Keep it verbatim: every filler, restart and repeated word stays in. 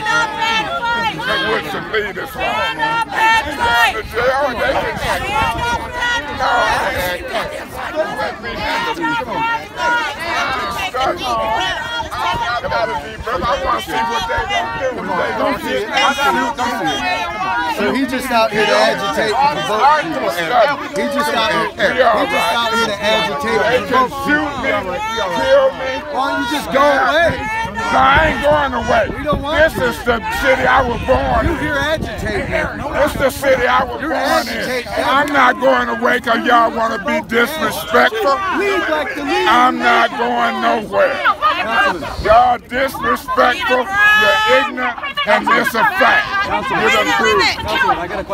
up and fight! With some leaders. Stand up and fight! The jail, they can Stand up and fight! let me handle these. I gotta be, brother. I want to see what they gonna do. They gonna shoot me. So he just out here to agitate and provoke people. He just out here. He just out here to agitate They and can provoke shoot me, kill me. Why don't you just go away? No, I ain't going away. We don't want This you. is the city I was born You in. here agitating now. This is the city I was You're born in. agitating. I'm not going away because y'all want to be disrespectful. Leave like the lead. I'm not going nowhere. Y'all disrespectful, you're ignorant, and it's a fact. Councilman, You're the truth. Councilman, I got a question.